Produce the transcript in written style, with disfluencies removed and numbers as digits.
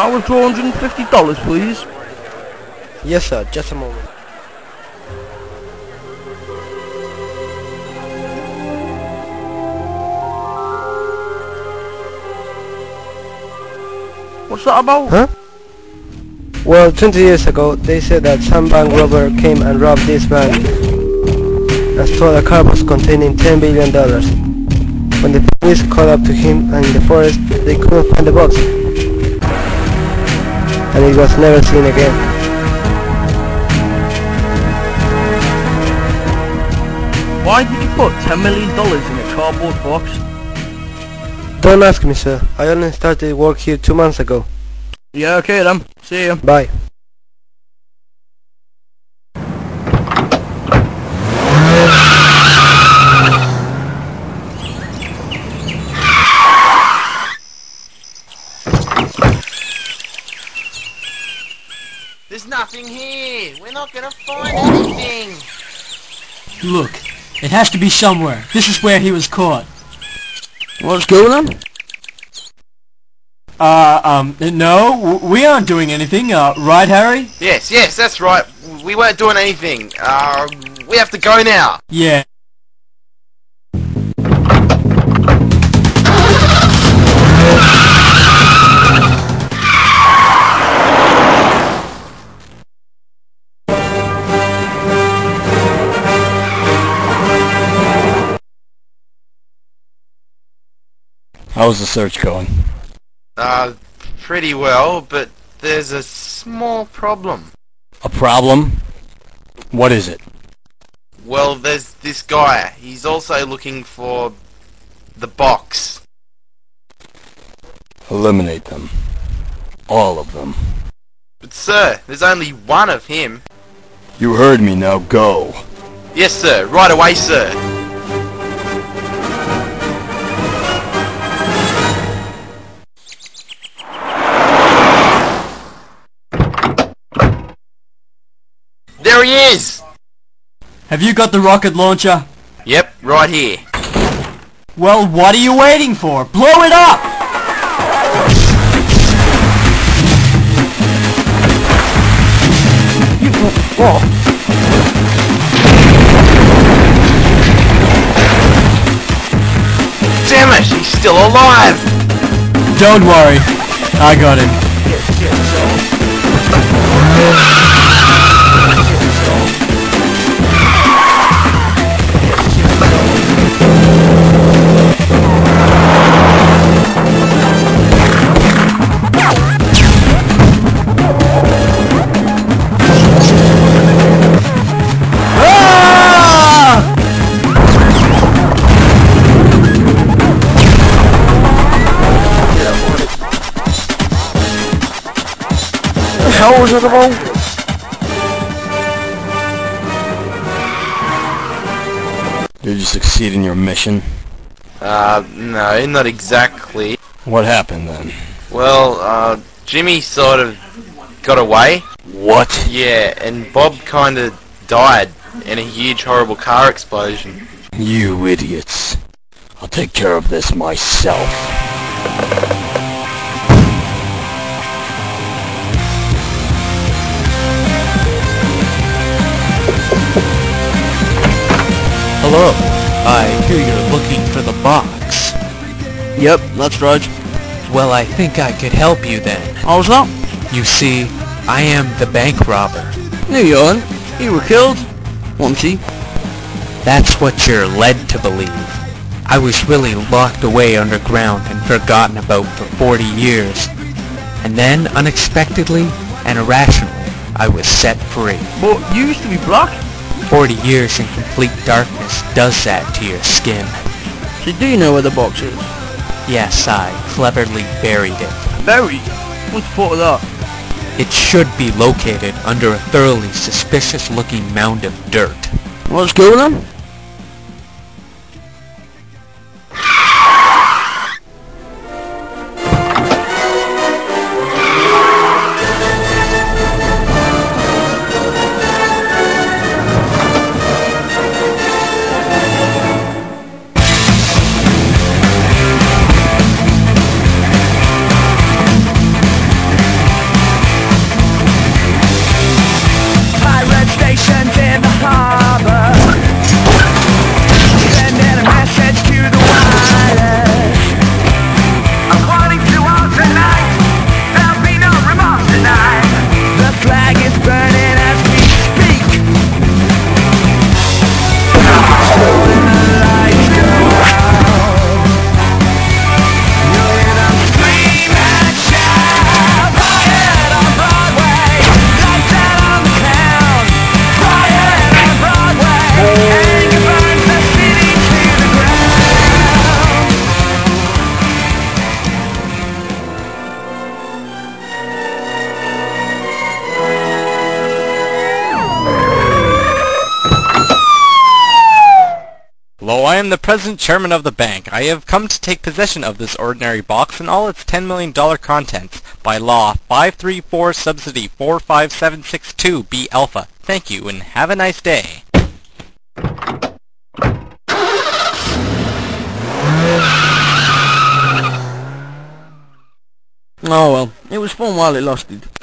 I'll withdraw $150, please. Yes, sir. Just a moment. What's that about? Huh? Well, 20 years ago, they said that some bank robber came and robbed this bank and stole a car box containing $10 billion. When the police caught up to him and in the forest, they couldn't find the box. And it was never seen again. Why did you put $10 million in a cardboard box? Don't ask me, sir. I only started work here 2 months ago. Yeah, okay then. See ya. Bye. There's nothing here. We're not gonna find anything. Look, it has to be somewhere. This is where he was caught. What's going on? No, we aren't doing anything, right, Harry? Yes, that's right. We weren't doing anything. We have to go now. Yeah. How's the search going? Pretty well, but there's a small problem. A problem? What is it? Well, there's this guy. He's also looking for the box. Eliminate them. All of them. But sir, there's only one of him. You heard me, now go. Yes sir, right away sir. There he is! Have you got the rocket launcher? Yep, right here. Well, what are you waiting for? Blow it up! Damn it, he's still alive! Don't worry, I got him. How was it about? Did you succeed in your mission? No, not exactly. What happened then? Well, Jimmy sort of got away. What? Yeah, and Bob kinda died in a huge horrible car explosion. You idiots. I'll take care of this myself. Hello. I hear you're looking for the box. Yep, that's right. Well, I think I could help you then. How's that? You see, I am the bank robber. No, you aren't. You were killed. Wasn't he? That's what you're led to believe. I was really locked away underground and forgotten about for 40 years. And then, unexpectedly and irrationally, I was set free. But you used to be black. 40 years in complete darkness does that to your skin. So do you know where the box is? Yes, I cleverly buried it. Buried? What's the thought of that? It should be located under a thoroughly suspicious-looking mound of dirt. What's going on? Hello, I am the present chairman of the bank. I have come to take possession of this ordinary box and all its $10 million contents. By law, 534 subsidy 45762 B alpha. Thank you and have a nice day. Oh well, it was fun while it lasted.